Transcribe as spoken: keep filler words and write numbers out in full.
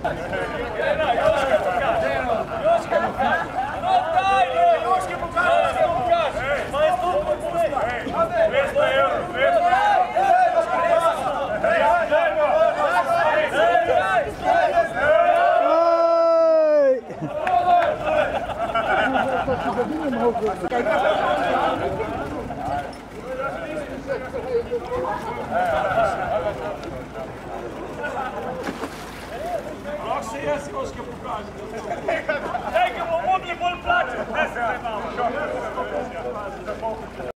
Jesi Joške pokaži. Nekako mogli bolj plaćati, ne se ne malo.